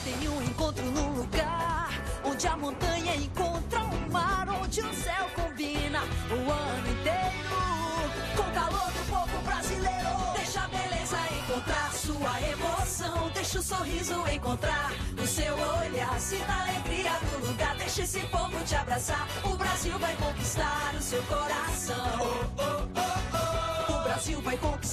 tem um encontro num lugar onde a montanha encontra o mar, onde o céu combina o ano inteiro com o calor do povo brasileiro. Deixa a beleza encontrar sua emoção, deixa o sorriso encontrar o seu olhar. Sinta a alegria do lugar, deixa esse povo te abraçar. O Brasil vai conquistar o seu coração. O Brasil vai conquistar